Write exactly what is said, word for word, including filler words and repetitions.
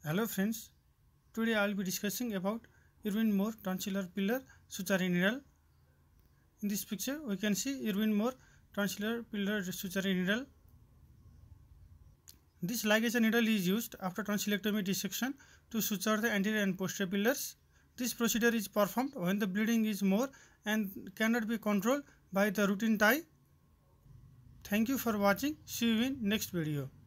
Hello friends, today I will be discussing about Irwin Moore tonsillar pillar suturing needle. In this picture we can see Irwin Moore tonsillar pillar suturing needle. This ligature needle is used after tonsillectomy dissection to suture the anterior and posterior pillars. This procedure is performed when the bleeding is more and cannot be controlled by the routine tie. Thank you for watching. See you in next video.